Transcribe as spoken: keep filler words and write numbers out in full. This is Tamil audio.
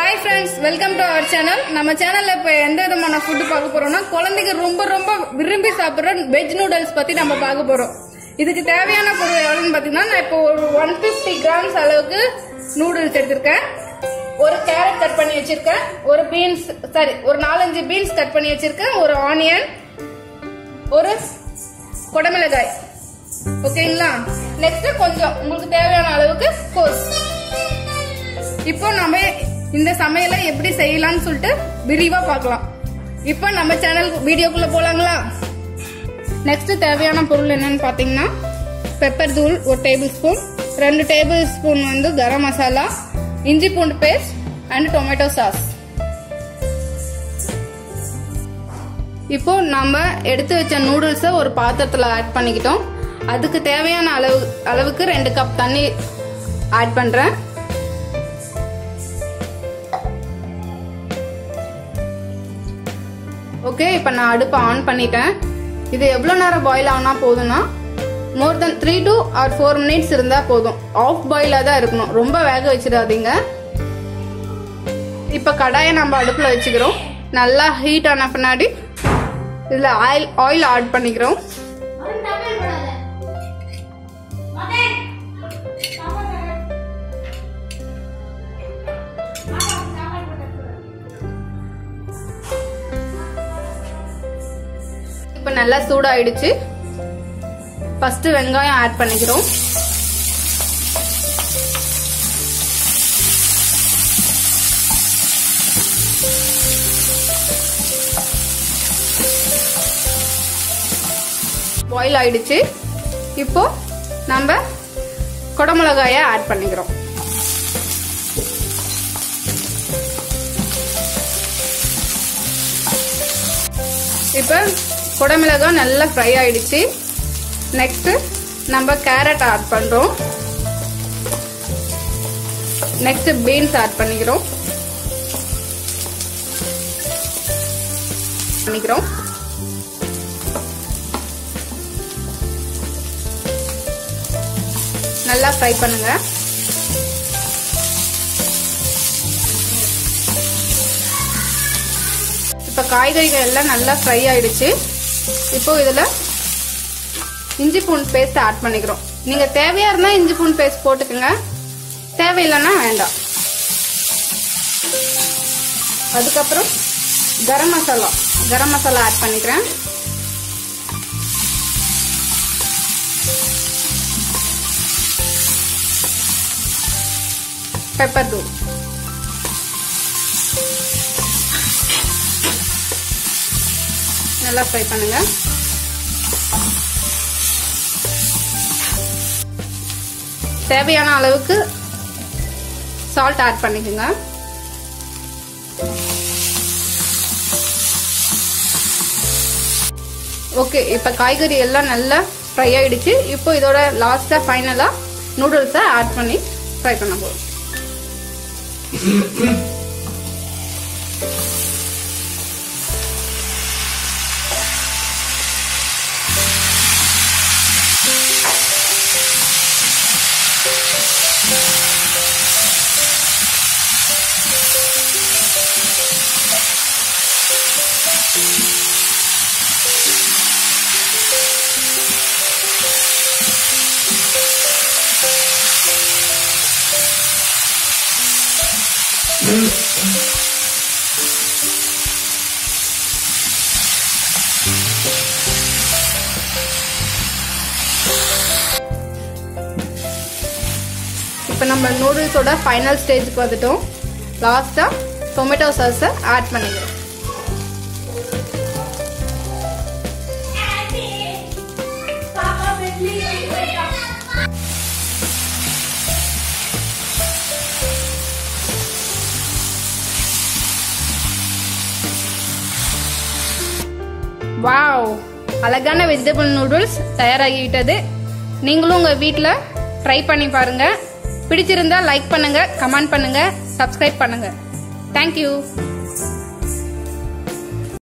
Hi friends, welcome to our channel. நம்ம சேனல்ல இப்ப எந்த விதமான ஃபுட் பார்க்க போறோம்னா குழந்தைக்கு ரொம்ப ரொம்ப விரும்பி சாப்பிடுற வெஜ் நூடுல்ஸ் பத்தி நம்ம பார்க்க போறோம். இதுக்கு தேவையான பொருள் எவ்வளவுன்னு பாத்தீங்கன்னா நான் இப்போ ஒரு one fifty grams அளவுக்கு நூடுல்ஸ் எடுத்திருக்கேன். ஒரு கேரட் கட் பண்ணி வச்சிருக்கேன், ஒரு பீன்ஸ் சாரி ஒரு நாலஞ்சு பீன்ஸ் கட் பண்ணி வச்சிருக்கேன், ஒரு ஆனியன், ஒரு கொடமிளகாய். ஓகேங்களா? நெக்ஸ்ட் கொஞ்சம் உங்களுக்கு தேவையான அளவுக்கு கோஸ். இப்போ நம்ம இந்த சமையலை எப்படி செய்யலாம்னு சொல்லிட்டு விரிவா பார்க்கலாம். இப்போ நம்ம சேனல் வீடியோக்குள்ள போலாங்களா? நெக்ஸ்ட் தேவையான பொருள் என்னன்னு பாத்தீங்கன்னா பெப்பர் தூள் ஒரு டேபிள் ஸ்பூன், ரெண்டு டேபிள் ஸ்பூன் வந்து கரம் மசாலா, இஞ்சி பூண்டு பேஸ்ட் அண்ட் டொமேட்டோ சாஸ். இப்போ நம்ம எடுத்து வச்ச நூடுல்ஸை ஒரு பாத்திரத்துல ஆட் பண்ணிக்கிட்டோம். அதுக்கு தேவையான அளவு அளவுக்கு ரெண்டு கப் தண்ணி ஆட் பண்றேன். ஓகே, இப்போ நான் அடுப்பை ஆன் பண்ணிட்டேன். இது எவ்வளோ நேரம் பாயில் ஆனா போதும்னா more than three to or four minutes இருந்தா போதும். ஆஃப் பாயிலாக தான் இருக்கணும், ரொம்ப வேக வச்சிடாதீங்க. இப்போ கடாயை நம்ம அடுப்பில் வச்சுக்கிறோம். நல்லா ஹீட் ஆன பின்னாடி இதில் ஆயில் ஆயில் ஆட் பண்ணிக்கிறோம். இப்போ நல்லா சூடாயிடுச்சு. ஃபர்ஸ்ட் வெங்காயம் ஆட் பண்ணிக்கிறோம். பாயில் ஆயிடுச்சு. இப்போ நம்ம கொடமிளகாய ஆட் பண்ணிக்கிறோம். இப்போ கொடமிளகாய் நல்லா ஃப்ரை ஆயிடுச்சு. நெக்ஸ்ட் நம்ம கேரட் ஆட் பண்றோம். நெக்ஸ்ட் பீன்ஸ் ஆட் பண்ணிக்கிறோம் பண்ணிக்கிறோம் நல்லா ஃப்ரை பண்ணுங்க. இப்ப காய்கறிகள் எல்லாம் நல்லா ஃப்ரை ஆயிடுச்சு. இப்போ இதுல இஞ்சி பூண்டு பேஸ்ட் ஆட் பண்ணிக்கிறோம். நீங்க தேவையா இருந்தா இஞ்சி பூண்டு பேஸ்ட் போட்டுக்கோங்க, தேவையில்லைன்னா வேண்டாம். அதுக்கப்புறம் கரம் மசாலா கரம் மசாலா ஆட் பண்ணிக்கிறேன். பெப்பர் தூள், நல்லா ஃப்ரை பண்ணுங்க. தேவையான அளவுக்கு சால்ட் ஆட் பண்ணிக்கோங்க. ஓகே, இப்ப காய்கறி எல்லாம் நல்லா ஃப்ரை ஆயிடுச்சு. இப்போ இதோட லாஸ்டா ஃபைனலா நூடுல்ஸை ஆட் பண்ணி ஃப்ரை பண்ண போறோம். இப்போ நம்ம நூடுல்ஸோட ஃபைனல் ஸ்டேஜுக்கு வந்துட்டோம். லாஸ்டா டொமேட்டோ சாஸை ஆட் பண்ணிக்கிறோம். வாவ், அழகான வெஜிடபிள் நூடுல்ஸ் தயாராகிவிட்டது. நீங்களும் உங்க வீட்டில் ட்ரை பண்ணி பாருங்க. பிடிச்சிருந்தா லைக் பண்ணுங்க, கமெண்ட் பண்ணுங்க, சப்ஸ்கிரைப் பண்ணுங்க. தேங்க்யூ.